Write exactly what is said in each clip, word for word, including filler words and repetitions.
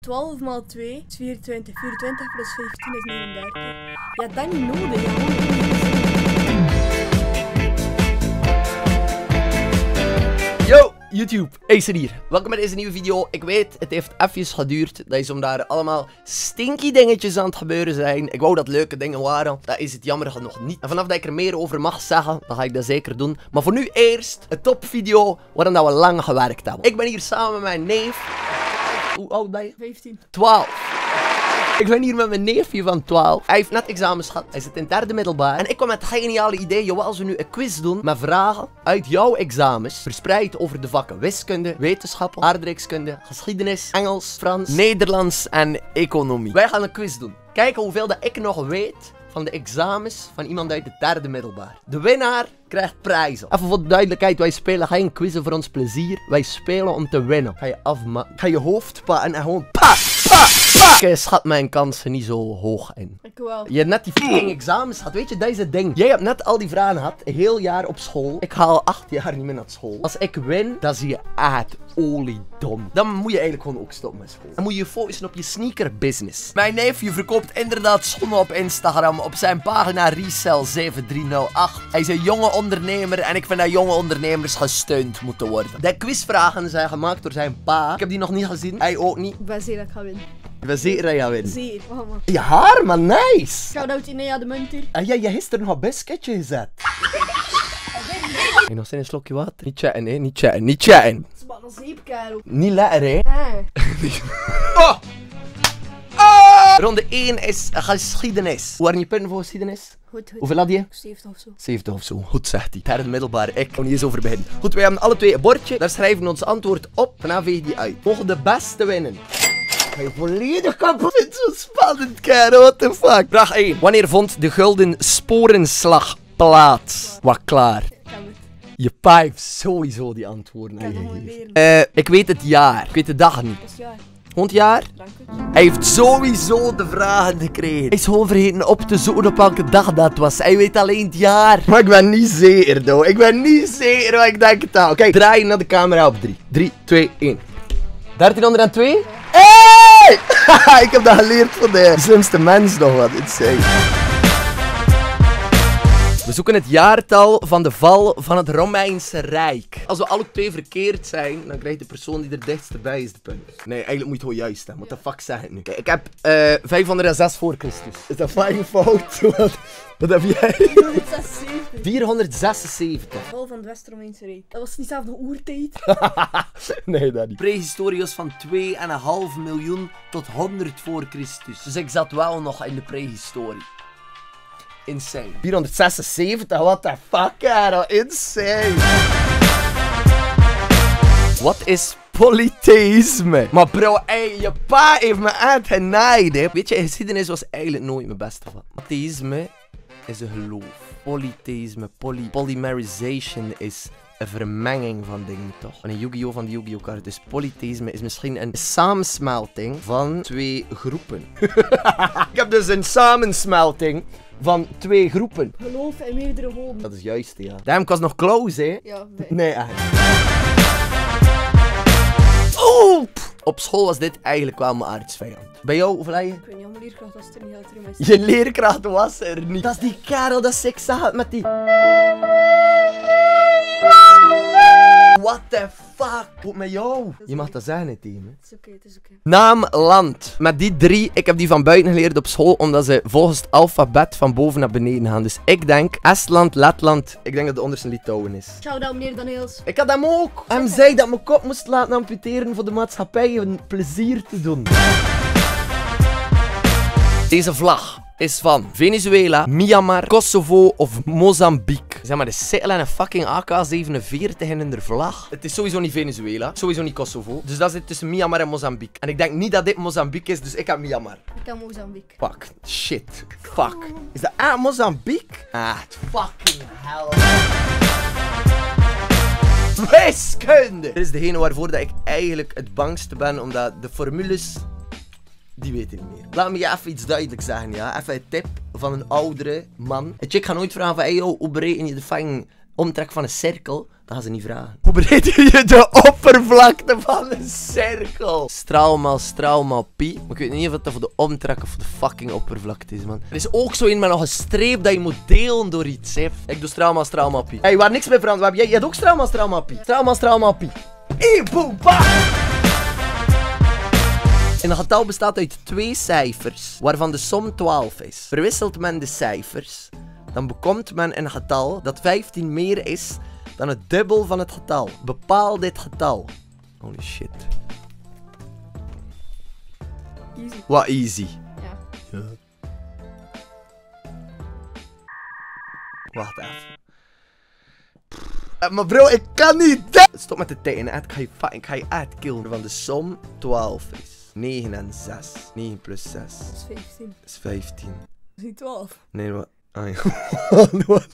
twaalf maal twee is vierentwintig. vierentwintig plus vijftien is negenendertig. Ja, dat niet nodig. Ja. Yo, YouTube, Acer hier. Welkom bij deze nieuwe video. Ik weet, het heeft even geduurd. Dat is omdat er allemaal stinky dingetjes aan het gebeuren zijn. Ik wou dat leuke dingen waren. Dat is het jammer nog niet. En vanaf dat ik er meer over mag zeggen, dan ga ik dat zeker doen. Maar voor nu eerst een topvideo waarin we lang gewerkt hebben. Ik ben hier samen met mijn neef. Hoe oud ben je? vijftien. twaalf. Ik ben hier met mijn neefje van twaalf. Hij heeft net examens gehad. Hij zit in het derde middelbaar. En ik kwam met het geniale idee. Joh, als we nu een quiz doen met vragen uit jouw examens. Verspreid over de vakken wiskunde, wetenschappen, aardrijkskunde, geschiedenis, Engels, Frans, Nederlands en economie. Wij gaan een quiz doen. Kijken hoeveel dat ik nog weet van de examens van iemand uit het derde middelbaar. De winnaar krijgt prijzen. Even voor de duidelijkheid, wij spelen geen quizzen voor ons plezier. Wij spelen om te winnen. Ga je afmaken. Ga je hoofd pakken en gewoon pa, pa, pa. Ik schat mijn kansen niet zo hoog in. Ik wel. Je hebt net die fucking examens gehad. Weet je, dat is het ding. Jij hebt net al die vragen gehad. Een heel jaar op school. Ik ga al acht jaar niet meer naar school. Als ik win, dan zie je echt oliedom. Dan moet je eigenlijk gewoon ook stoppen met school. Dan moet je je focussen op je sneaker business. Mijn neefje verkoopt inderdaad schoenen op Instagram. Op zijn pagina Resell zeven drie nul acht. Hij is een jonge ondernemer. En ik vind dat jonge ondernemers gesteund moeten worden. De quizvragen zijn gemaakt door zijn pa. Ik heb die nog niet gezien. Hij ook niet. Ik ben zeker dat ik ga winnen. Ik ben zeker dat je gaat winnen. Zeker. Wacht maar. Je haar, man, nice. Shout-out Inea de Munter. En jij, je gisteren nog een biscuitje gezet. Hey, nog eens een slokje water. Niet chatten, hè? Niet chatten, niet chatten. Het is maar een zeep, kerel. Niet lekker, hè? Eh. Oh! Oh! Ronde één is geschiedenis. Hoe waren je punten voor geschiedenis? Goed, goed. Hoeveel had je? zeventig of zo. zeventig of zo. Goed, zegt hij. Derde middelbaar, ik kan niet eens over beginnen. Goed, wij hebben alle twee een bordje. Daar schrijven we ons antwoord op. Daarna veeg je die uit. Mogen de beste winnen. Ga je volledig kapot. Ik vind het zo spannend, kerel. What the fuck? Vraag één. Wanneer vond de gulden sporenslag plaats? Wat klaar. Ik heb het. Je pa heeft sowieso die antwoorden Ik heb het nog aangegeven. leren. Eh, ik weet het jaar. Ik weet de dag niet. Dat is jaar. Hond jaar? Dank u. Hij heeft sowieso de vragen gekregen. Hij is gewoon vergeten op te zoeken op welke dag dat was. Hij weet alleen het jaar. Maar ik ben niet zeker, though. Ik ben niet zeker, maar ik denk het al. Oké, draai naar de camera op drie. drie, twee, één. dertienhonderdtwee? Hey! Ik heb dat geleerd van de slimste mens nog wat. Insane. We zoeken het jaartal van de val van het Romeinse Rijk. Als we alle twee verkeerd zijn, dan krijgt de persoon die er dichtst bij is de punt. Nee, eigenlijk moet je het gewoon juist hebben. What the fuck zeg ik nu? Kijk, ik heb uh, vijfhonderdzes voor Christus. Is dat fijn fout? Wat, wat heb jij? vierhonderdzesenzeventig. vierhonderdzesenzeventig. Val van het West-Romeinse Rijk. Dat was niet zelf nog oertijd. Nee, dat niet. Prehistorie was van twee komma vijf miljoen tot honderd voor Christus. Dus ik zat wel nog in de prehistorie. Insane. vierhonderdzesenzeventig, what the fuck, kerel. Insane. Wat is polytheïsme? Maar bro, ey, je pa heeft me echt genaaid, hè. Weet je, geschiedenis was eigenlijk nooit mijn beste van. Polytheïsme is een geloof. Polytheïsme, poly polymerization is een vermenging van dingen, toch? Van een Yu-Gi-Oh! Van de Yu-Gi-Oh! kaart. Dus polytheïsme is misschien een samensmelting van twee groepen. Ik heb dus een samensmelting van twee groepen. Geloof in meerdere holen. Dat is juist, ja. Daarom, ik was nog close, hè? Ja, nee. Nee, eigenlijk. Oeh! Op school was dit eigenlijk wel mijn aardsvijand. Bij jou, hoeveel had je? Ik weet niet, mijn leerkracht was er niet altijd mee. Je leerkracht was er niet. Dat is die kerel, dat ik zag met die... What the fuck? Wat met jou? Je mag dat zeggen, hè, team. Het is oké, het is oké. Naam, land. Met die drie, ik heb die van buiten geleerd op school, omdat ze volgens het alfabet van boven naar beneden gaan. Dus ik denk Estland, Letland. Ik denk dat de onderste Litouwen is. Shout-out meneer Daniels. Ik had hem ook. Hem zei dat mijn kop moest laten amputeren voor de maatschappij een plezier te doen. Deze vlag is van Venezuela, Myanmar, Kosovo of Mozambique. Zeg maar, er zit al een fucking A K zevenenveertig in hun vlag. Het is sowieso niet Venezuela, sowieso niet Kosovo. Dus dat zit tussen Myanmar en Mozambique. En ik denk niet dat dit Mozambique is, dus ik heb Myanmar. Ik heb Mozambique. Fuck, shit, fuck. Is dat ah, Mozambique? Ah, fucking hell. Wiskunde! Dit is degene waarvoor dat ik eigenlijk het bangste ben, omdat de formules... Die weten niet meer. Laat me je even iets duidelijk zeggen, ja. Even een tip van een oudere man. Een chick gaat nooit vragen van, hey yo, hoe bereken je de fucking omtrek van een cirkel, dan gaan ze niet vragen. Hoe bereid je de oppervlakte van een cirkel? Straal maal straal maal pi. Maar ik weet niet of het voor de omtrek of voor de fucking oppervlakte is, man. Er is ook zo in met nog een streep dat je moet delen door iets, hè. Ik doe straal maal straal maal pi. Hey, waar niks mee veranderd. Jij, jij hebt ook straal maal straal maal pi. Straal maal straal maal pi. Hey, boem, bam! Een getal bestaat uit twee cijfers, waarvan de som twaalf is. Verwisselt men de cijfers, dan bekomt men een getal dat vijftien meer is dan het dubbel van het getal. Bepaal dit getal. Holy shit. Easy. Wat easy. Ja. Ja. Wacht even. Uh, maar bro, ik kan niet. Stop met de tijd. Ik ga je, ik ga je uitkillen. Van de som twaalf is negen en zes. negen plus zes. Dat is vijftien. Dat is vijftien. Dat is niet twaalf. Nee, wat? Ah, ja. Wat?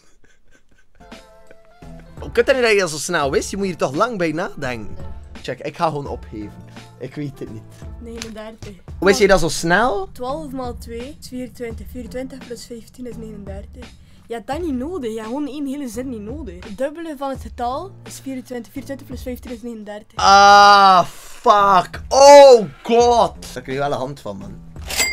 Hoe kunt dat niet dat je dat zo snel wist? Je moet hier toch lang bij nadenken. Check, ik ga gewoon opgeven. Ik weet het niet. negenendertig. Hoe wist je dat zo snel? twaalf maal twee is vierentwintig. vierentwintig plus vijftien is negenendertig. Je hebt dat niet nodig. Je hebt gewoon één hele zin niet nodig. Het dubbele van het getal is vierentwintig. vierentwintig plus vijftien is negenendertig. Ah, fuck. Oh god. Daar krijg je wel een hand van, man.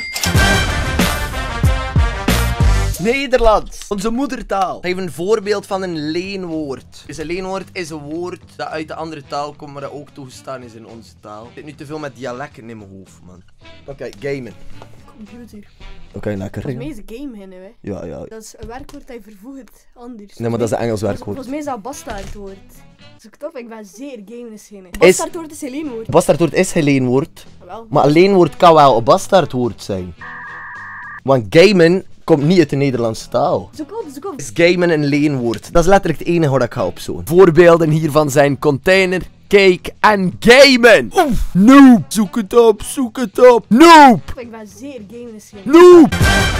Nederlands, onze moedertaal. Geef een voorbeeld van een leenwoord. Dus een leenwoord is een woord dat uit de andere taal komt, maar dat ook toegestaan is in onze taal. Ik zit nu te veel met dialecten in mijn hoofd, man. Oké, okay, gamen. Computer. Oké, okay, lekker. Volgens mij is een game hin, hè. Ja, ja. Dat is een werkwoord dat je vervoegt anders. Nee, maar dat is een Engels werkwoord. Volgens mij is dat een bastaardwoord. Dus ik tof, ik ben zeer gamenis heen. Bastaardwoord is een leenwoord. Bastaardwoord is geen leenwoord. Wel. Maar een leenwoord kan wel een bastaardwoord zijn. Want gamen komt niet uit de Nederlandse taal. Zoek op, zoek op. Is gamen een leenwoord? Dat is letterlijk het enige wat ik ga opzoeken. Voorbeelden hiervan zijn container, cake en gamen. Oef, noob. Zoek het op, zoek het op. Noob. Ik ben zeer gamenis heen. Noob.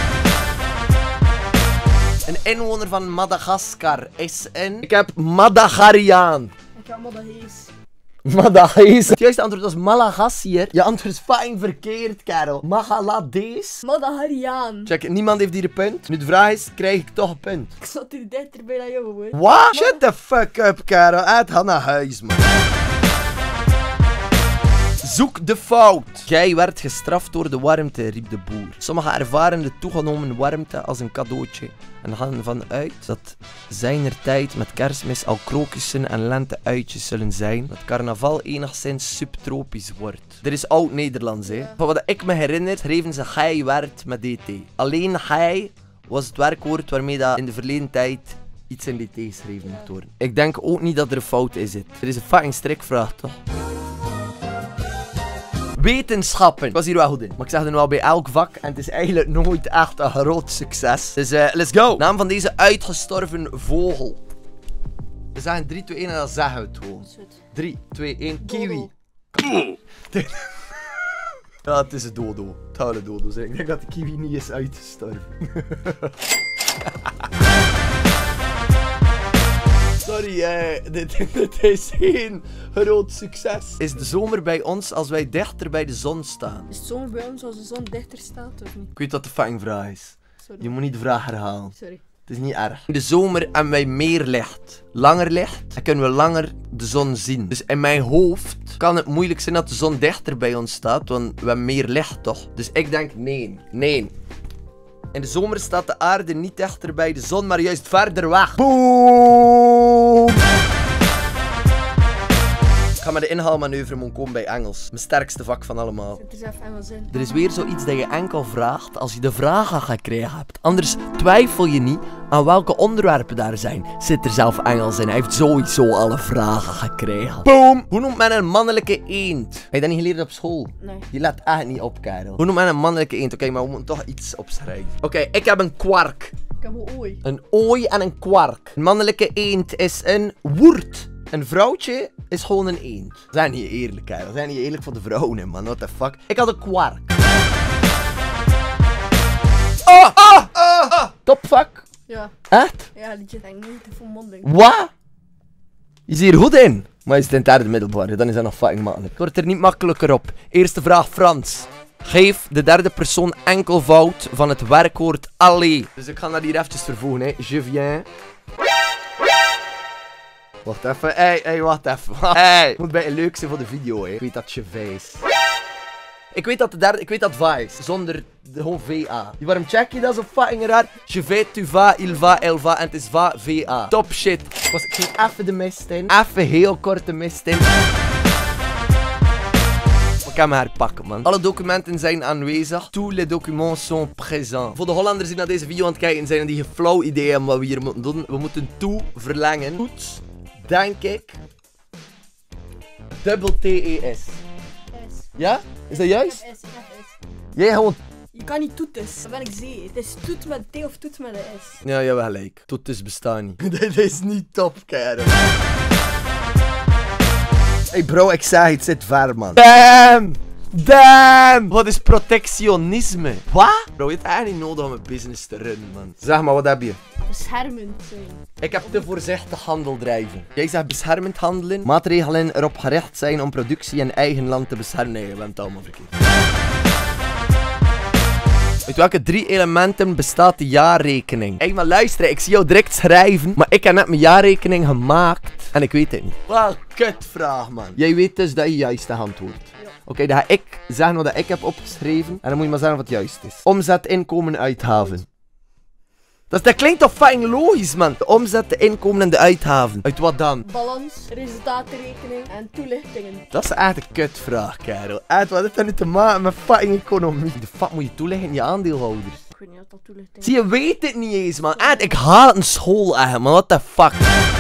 Een inwoner van Madagaskar is een... Ik heb Madagariaan. Ik heb Madagees. Madagaes. Het juiste antwoord was Malagassier. Je antwoord is fucking verkeerd, Karel. Magaladees. Madagariaan. Check, niemand heeft hier een punt. Nu de vraag is, krijg ik toch een punt? Ik zat hier dichterbij dan jou, hoor. What? Shut the fuck up, Karel. Uit, ga naar huis, man. Zoek de fout. Jij werd gestraft door de warmte, riep de boer. Sommigen ervaren de toegenomen warmte als een cadeautje en gaan ervan uit dat zijnertijd met Kerstmis al krokussen en lenteuitjes zullen zijn, dat carnaval enigszins subtropisch wordt. Dit is oud-Nederlands, hè. Ja. Van wat ik me herinner, schreven ze gij werd met dt. Alleen gij was het werkwoord waarmee dat in de verleden tijd iets in dt geschreven moet worden. Ik denk ook niet dat er een fout in zit. Er is een fucking strikvraag, toch? Wetenschappen. Ik was hier wel goed in. Maar ik zeg het nu al bij elk vak. En het is eigenlijk nooit echt een groot succes. Dus uh, let's go. Naam van deze uitgestorven vogel. We zeggen drie, twee, één en dan zeggen we het gewoon. drie, twee, één. Kiwi. Ja, het is een dodo. Het gaat een dodo zijn. Ik denk dat de kiwi niet is uitgestorven. Sorry, uh, dit, dit is geen groot succes. Is de zomer bij ons als wij dichter bij de zon staan? Is het zomer bij ons als de zon dichter staat, of niet? Ik weet wat de fucking vraag is. Sorry. Je moet niet de vraag herhalen. Sorry. Het is niet erg. In de zomer hebben wij meer licht. Langer licht. Dan kunnen we langer de zon zien. Dus in mijn hoofd kan het moeilijk zijn dat de zon dichter bij ons staat. Want we hebben meer licht, toch? Dus ik denk nee. Nee. In de zomer staat de aarde niet dichter bij de zon, maar juist verder weg. Boom! Ik ga met de inhaalmanoeuvre moeten komen bij Engels. Mijn sterkste vak van allemaal. Zit er zelf Engels in. Er is weer zoiets dat je enkel vraagt als je de vragen gekregen hebt. Anders twijfel je niet aan welke onderwerpen daar zijn. Zit er zelf Engels in. Hij heeft sowieso alle vragen gekregen. Boom! Hoe noemt men een mannelijke eend? Heb je dat niet geleerd op school? Nee. Je let echt niet op, Karel. Hoe noemt men een mannelijke eend? Oké, okay, maar we moeten toch iets opschrijven. Oké, okay, ik heb een kwark. Ik heb een ooi. Een ooi en een kwark. Een mannelijke eend is een woerd. Een vrouwtje is gewoon een eend. We zijn niet eerlijk, hè. We zijn niet eerlijk voor de vrouwen, man. What the fuck. Ik had een kwark. Oh, oh, oh, oh. Topvak. Ja. Echt? Ja, liedje denk niet te volmondig. Wat? Je is hier goed in. Maar is het in het derde middelbaar, dan is dat nog fucking makkelijk. Het wordt er niet makkelijker op. Eerste vraag, Frans. Geef de derde persoon enkelvoud van het werkwoord aller. Dus ik ga dat hier eventjes vervoegen, hè. Je viens. Wacht even, hey, hey, wacht even. Hey, moet bij een leuk zijn voor de video, hè. Ik weet dat je Vice. Ik weet dat de derde, ik weet dat Vice, zonder de, gewoon V A. Waarom check je dat zo fucking raar? Je vais, tu vas, il va, elle va en het is va, V A. Top shit. Was, ik ging even de mist in. Even heel kort de mist in. Ik kan me herpakken, man. Alle documenten zijn aanwezig. Tous les documents sont présents. Voor de Hollanders die naar deze video aan het kijken zijn en die geen flauw idee hebben wat we hier moeten doen. We moeten toe verlengen. Toets, denk ik. Dubbel T E S. Ja? Is dat juist? F S, F S. Jij gewoon... Je kan niet toetes, dat ben ik zeker. Het is toet met T of toet met een S. Ja, je hebt gelijk. Toetes bestaan niet. Dit is niet top, kerel. Hey bro, ik zeg het zit ver, man. Damn! Damn! Wat is protectionisme? Wat? Bro, je hebt eigenlijk niet nodig om een business te runnen, man. Zeg maar, wat heb je? Beschermend zijn. Ik heb te voorzichtig handel drijven. Jij zegt beschermend handelen. Maatregelen erop gericht zijn om productie in eigen land te beschermen. Nee, je bent het allemaal verkeerd. Uit welke drie elementen bestaat de jaarrekening? Hé, maar luister, ik zie jou direct schrijven. Maar ik heb net mijn jaarrekening gemaakt. En ik weet het niet. Wel, kutvraag, man. Jij weet dus dat je juist antwoord. Ja. Oké, okay, dan ga ik zeggen wat ik heb opgeschreven. En dan moet je maar zeggen wat het juist is. Omzet, inkomen, uitgaven. Dat, dat klinkt toch fucking logisch, man. De omzet, de inkomen en de uitgaven. Uit wat dan? Balans, resultaatrekening en toelichtingen. Dat is echt een kutvraag, kerel. Echt, wat heeft dat nu te maken met fucking economie? De fuck moet je toelichten in je aandeelhouders? Ik weet niet wat dat toelichting is. Zie je, weet het niet eens, man. Echt, ik haat een school, echt, man. What the fuck?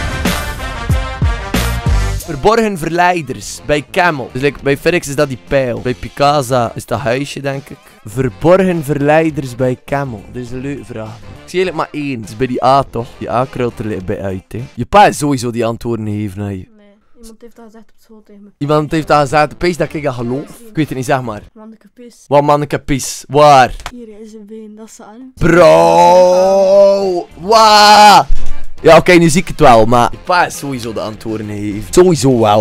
Verborgen verleiders. Bij Camel. Dus like, bij FedEx is dat die pijl. Bij Picasa is dat huisje, denk ik. Verborgen verleiders bij Camel. Dat is een leuke vraag. Ik zie eigenlijk maar één. Dat is bij die A, toch? Die A krult er bij uit, hè. Je pa is sowieso die antwoorden geven naar je. Nee, iemand heeft dat gezegd op school tegen me. Iemand heeft dat gezegd. Pees dat ik dat geloof. Ik weet het niet, zeg maar. Manneke pis. Wat manneke pis? Waar? Hier is een been, dat is aan. Bro! Waar? Ja, oké, okay, nu zie ik het wel, maar je pa is sowieso de antwoorden heeft. Sowieso wel.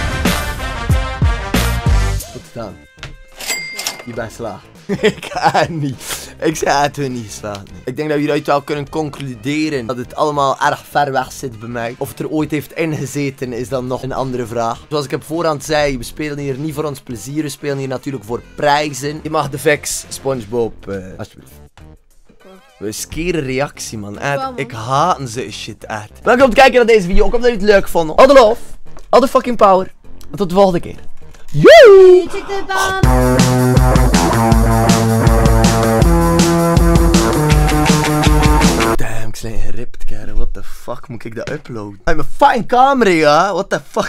Goed gedaan. Je bent slaag. Ik ga niet. Ik zeg het hun niet geslaagd. Nee. Ik denk dat we hieruit wel kunnen concluderen dat het allemaal erg ver weg zit bij mij. Of het er ooit heeft ingezeten is dan nog een andere vraag. Zoals ik op voorhand zei, we spelen hier niet voor ons plezier. We spelen hier natuurlijk voor prijzen. Je mag de Vex, SpongeBob, uh, alsjeblieft. Een skere reactie, man. Echt, man. Ik haat ze shit, echt. Bedankt om te kijken naar deze video. Ik hoop dat jullie het leuk vonden. All the love. All the fucking power. En tot de volgende keer. Joe! Check the band. Damn, ik ben geript, kerel. What the fuck moet ik dat uploaden? Hey, mijn fucking camera, ja. What the fuck.